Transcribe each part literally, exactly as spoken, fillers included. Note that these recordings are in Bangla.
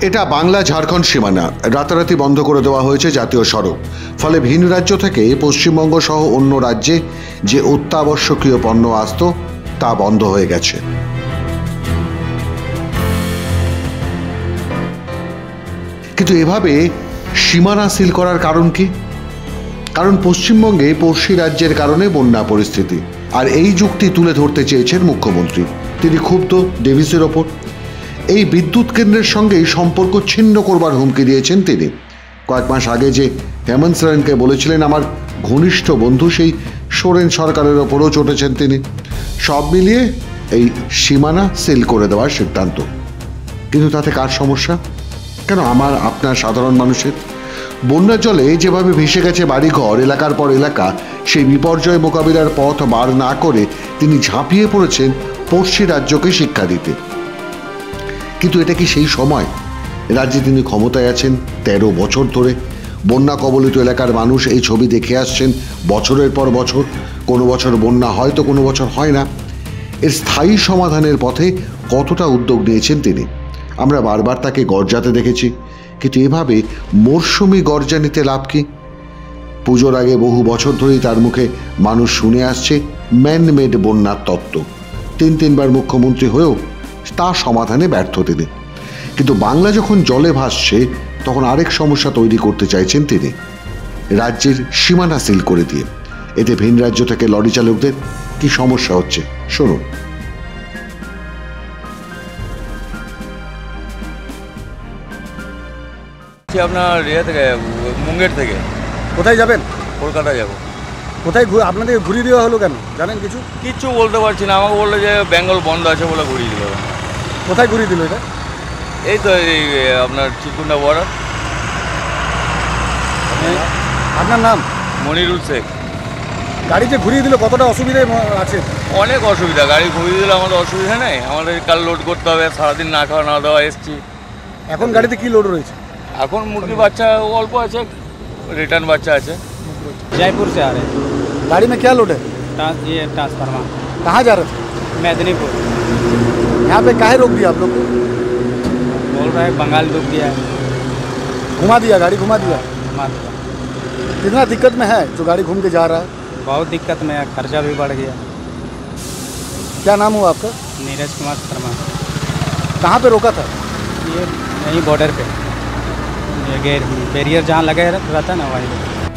এটা বাংলা ঝাড়খণ্ড সীমানা। রাতারাতি বন্ধ করে দেওয়া হয়েছে জাতীয় সড়ক। ফলে ভিন রাজ্য থেকে পশ্চিমবঙ্গ সহ অন্য রাজ্যে যে অত্যাবশ্যকীয় পণ্য আসত তা বন্ধ হয়ে গেছে। কিন্তু এভাবে সীমানা সিল করার কারণ কি? কারণ পশ্চিমবঙ্গে পড়শি রাজ্যের কারণে বন্যা পরিস্থিতি। আর এই যুক্তি তুলে ধরতে চেয়েছেন মুখ্যমন্ত্রী। তিনি ক্ষুব্ধ ডেভিসের ওপর। এই বিদ্যুৎ কেন্দ্রের সঙ্গেই সম্পর্ক ছিন্ন করবার হুমকি দিয়েছেন তিনি। কয়েক মাস আগে যে হেমন্ত সোরেনকে বলেছিলেন আমার ঘনিষ্ঠ বন্ধু, সেই সোরেন সরকারের ওপরও চটেছেন তিনি। সব মিলিয়ে এই সীমানা সিল করে দেওয়ার সিদ্ধান্ত। কিন্তু তাতে কার সমস্যা? কেন আমার আপনার সাধারণ মানুষের? বন্যার জলে যেভাবে ভেসে গেছে বাড়িঘর, এলাকার পর এলাকা, সেই বিপর্যয় মোকাবিলার পথ বার না করে তিনি ঝাঁপিয়ে পড়েছেন পড়শি রাজ্যকে শিক্ষা দিতে। কিন্তু এটা কি সেই সময়? রাজ্যে তিনি ক্ষমতায় আছেন তেরো বছর ধরে। বন্যা কবলিত এলাকার মানুষ এই ছবি দেখে আসছেন বছরের পর বছর। কোনো বছর বন্যা হয় তো কোনো বছর হয় না। এর স্থায়ী সমাধানের পথে কতটা উদ্যোগ নিয়েছেন তিনি? আমরা বারবার তাকে গর্জাতে দেখেছি। কিন্তু এভাবে মরশুমি গর্জানিতে লাভ কি? পুজোর আগে বহু বছর ধরেই তার মুখে মানুষ শুনে আসছে ম্যানমেড বন্যার তত্ত্ব। তিন তিনবার মুখ্যমন্ত্রী হয়েও তা সমাধানে ব্যর্থ তিনি। কিন্তু বাংলা যখন জলে ভাসছে তখন আরেক সমস্যা তৈরি করতে চাইছেন তিনি, রাজ্যের সীমানা সিল করে দিয়ে। এতে ভিন রাজ্য থেকে লরি চালকদের কি সমস্যা হচ্ছে শুনুন। আপনার ইয়ে থেকে মুঙ্গের থেকে। কোথায় যাবেন? কলকাতা যাব। কোথায় আপনাদের ঘুরিয়ে দেওয়া হলো কেন জানেন কিছু? কিচ্ছু বলতে পারছি না। আমাকে বললো যে বেঙ্গল বন্ধ আছে বলে ঘুরিয়ে দিল। কোথায় ঘুরিয়ে দিল এটা? এই তো এই আপনার চিকুন্ডা বর্ডার। আপনার নাম? মনিরুল শেখ। গাড়ি যে ঘুরিয়ে দিল কতটা অসুবিধায় আছে? অনেক অসুবিধা। গাড়ি ঘুরিয়ে দিলে আমাদের অসুবিধা নেই। আমাদের কাল লোড করতে হবে, সারাদিন না খাওয়া না দাওয়া এসছি। এখন গাড়িতে কি লোড রয়েছে? এখন মুরগি বাচ্চা অল্প আছে, রিটার্ন বাচ্চা আছে। जयपुर से आ रहे हैं। गाड़ी में क्या लोड है? ये ट्रांसफार्मर। कहाँ जा रहे थे? मेदिनीपुर। यहाँ पे काहे रोक दिया आप लोग को? बोल रहा है बंगाल डूब गया है। घुमा दिया, गाड़ी घुमा दिया। घुमा दिया। कितना दिक्कत में है जो गाड़ी घूम के जा रहा है? बहुत दिक्कत में है, खर्चा भी बढ़ गया। क्या नाम हुआ आपका? नीरज कुमार शर्मा। कहाँ पे रोका था? ये यहीं बॉर्डर पे, ये बैरियर जहाँ लगे रहता ना वहीं।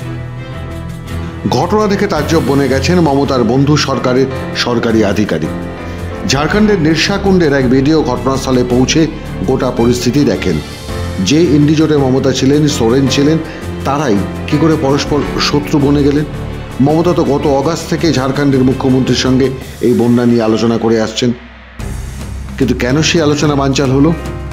ঘটনা দেখে তাজ্জব বনে গেছেন মমতার বন্ধু সরকারের সরকারি আধিকারিক। ঝাড়খণ্ডের নির্সাকুণ্ডের এক ভিডিও ঘটনাস্থলে পৌঁছে গোটা পরিস্থিতি দেখেন। যে ইন্ডিজোটে মমতা ছিলেন, সোরেন ছিলেন, তারাই কি করে পরস্পর শত্রু বনে গেলেন? মমতা তো গত অগাস্ট থেকে ঝাড়খণ্ডের মুখ্যমন্ত্রীর সঙ্গে এই বন্যা নিয়ে আলোচনা করে আসছেন। কিন্তু কেন সেই আলোচনা বানচাল হলো?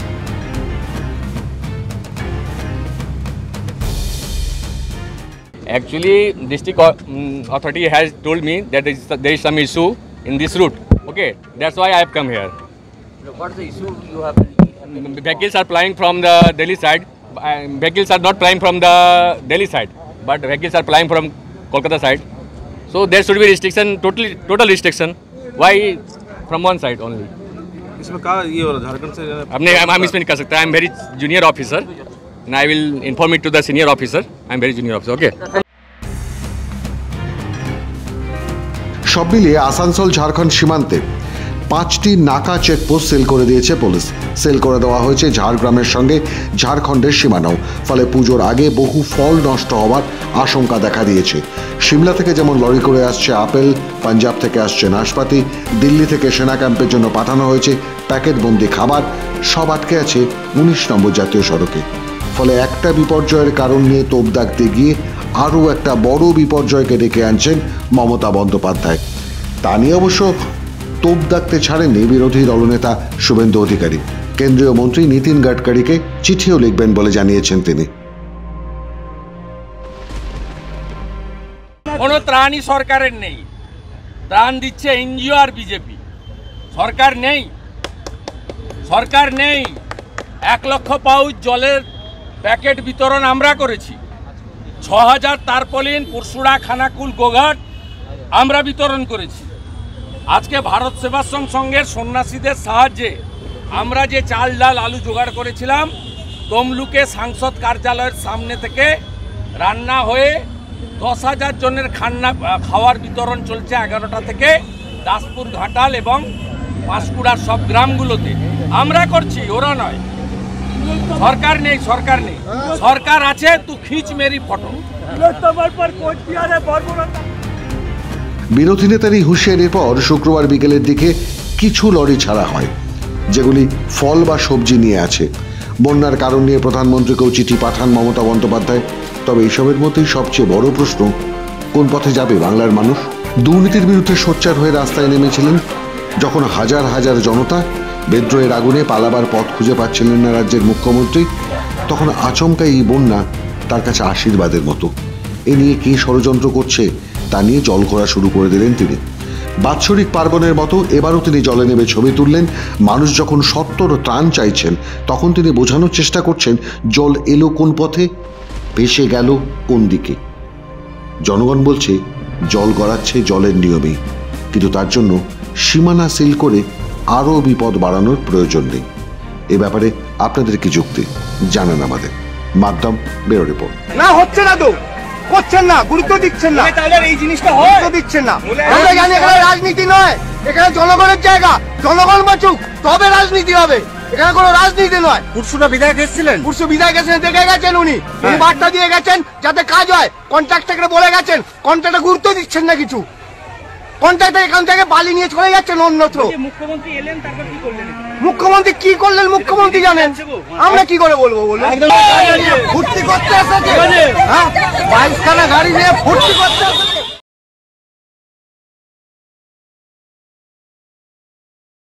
Actually, district authority has told me that there is, there is some issue in this route. Okay, that's why I have come here. What's the issue you have? Vehicles are plying from the Delhi side. Uh, vehicles are not plying from the Delhi side, but vehicles are plying from Kolkata side. So there should be restriction, totally total restriction. Why from one side only? इसमें कहा ये हो रहा झारखंड से अपने हम इसमें नहीं कर सकते. I am very junior officer. And I will inform it to the senior officer. I am very junior officer. Okay. সব মিলিয়ে আসানসোল ঝাড়খণ্ড সীমান্তে পাঁচটি নাকা চেকপোস্ট সেল করে দিয়েছে পুলিশ। সেল করে দেওয়া হয়েছে ঝাড়গ্রামের সঙ্গে ঝাড়খণ্ডের সীমানাও। ফলে পুজোর আগে বহু ফল নষ্ট হওয়ার আশঙ্কা দেখা দিয়েছে। সিমলা থেকে যেমন লরি করে আসছে আপেল, পাঞ্জাব থেকে আসছে নাশপাতি, দিল্লি থেকে সেনা ক্যাম্পের জন্য পাঠানো হয়েছে প্যাকেটবন্দি খাবার। সব আটকে আছে উনিশ নম্বর জাতীয় সড়কে। ফলে একটা বিপর্যয়ের কারণ নিয়ে তোপ দাগতে গিয়ে আরও একটা বড় বিপর্যয়কে ডেকে আনছেন মমতা বন্দ্যোপাধ্যায়। তা নিয়ে অবশ্য তোপ দাগতে ছাড়েননি বিরোধী দলনেতা শুভেন্দু অধিকারী। কেন্দ্রীয় মন্ত্রী নীতিন গাডকারিকে চিঠিও লিখবেন বলে জানিয়েছেন তিনি। কোনো ত্রাণই সরকারের নেই। ত্রাণ দিচ্ছে এনজিও আর বিজেপি। সরকার নেই, সরকার নেই। এক লক্ষ পাউচ জলের প্যাকেট বিতরণ আমরা করেছি। ছ হাজার তারপলিন পুরসুড়া, খানাকুল, গোঘাট আমরা বিতরণ করেছি। আজকে ভারত সেবাশ্রম সংঘের সন্ন্যাসীদের সাহায্যে আমরা যে চাল ডাল আলু জোগাড় করেছিলাম তমলুকে সাংসদ কার্যালয়ের সামনে থেকে রান্না হয়ে দশ হাজার জনের খান্না খাওয়ার বিতরণ চলছে এগারোটা থেকে দাসপুর ঘাটাল এবং পাঁশকুড়ার সব গ্রামগুলোতে। আমরা করছি, ওরা নয়। সরকার নেই, সরকার নেই, সরকার আছে, তু খিচ মেরি ফটো। বিরোধী নেতার এই হুঁশিয়ারির পর শুক্রবার বিকেলের দিকে কিছু লরি ছাড়া হয়, যেগুলি ফল বা সবজি নিয়ে আছে। বন্যার কারণ নিয়ে প্রধানমন্ত্রীকেও চিঠি পাঠান মমতা বন্দ্যোপাধ্যায়। তবে এইসবের মধ্যেই সবচেয়ে বড় প্রশ্ন, কোন পথে যাবে বাংলার মানুষ? দুর্নীতির বিরুদ্ধে সোচ্চার হয়ে রাস্তায় নেমেছিলেন যখন হাজার হাজার জনতা বিদ্রোহের আগুনে পালাবার পথ খুঁজে পাচ্ছিলেন না রাজ্যের মুখ্যমন্ত্রী, তখন আচমকা এই বন্যা তার কাছে আশীর্বাদের মতো। এ নিয়ে কে ষড়যন্ত্র করছে তা নিয়ে জল ঘোরা শুরু করে দিলেন তিনি। বাৎসরিক পার্বণের মতো এবারও তিনি জলে নেমে ছবি তুললেন। মানুষ যখন সত্তর ত্রাণ চাইছেন, তখন তিনি বোঝানোর চেষ্টা করছেন জল এলো কোন পথে, ভেসে গেল কোন দিকে। জনগণ বলছে জল গড়াচ্ছে জলের নিয়মেই, কিন্তু তার জন্য সীমানা সিল করে আরও বিপদ বাড়ানোর প্রয়োজন নেই। এ ব্যাপারে আপনাদের কি যুক্তি জানান আমাদের। মাধ্যম ব্যুরো রিপোর্ট। না হচ্ছে না তো, করছেন না, গুরুত্ব দিচ্ছেন না, এই জিনিসটা গুরুত্ব দিচ্ছেন না। আমরা জানি এখানে রাজনীতি নয়, এখানে জনগণের জায়গা, জনগণ বাঁচুক তবে রাজনীতি হবে, এখানে কোনো রাজনীতি নয়। পুরসুটা বিধায়ক এসেছিলেন, পুরসু বিধায়ক এসেছেন, দেখে গেছেন, উনি উনি বার্তা দিয়ে গেছেন যাতে কাজ হয়। কন্ট্রাক্টরকে বলে গেছেন, কন্ট্রাক্টর গুরুত্ব দিচ্ছেন না কিছু। কন্ট্রাক্টর এখান থেকে বালি নিয়ে চলে যাচ্ছেন অন্যত্র। মুখ্যমন্ত্রী এলেন, তারপর কি করলেন? মুখ্যমন্ত্রী কি করলেন মুখ্যমন্ত্রী জানেন, আমরা কি করে বলবো বলুন? ফুর্তি করতে এসেছে, হ্যাঁ, বাইশখানা গাড়ি নিয়ে ফুর্তি করতে এসেছে।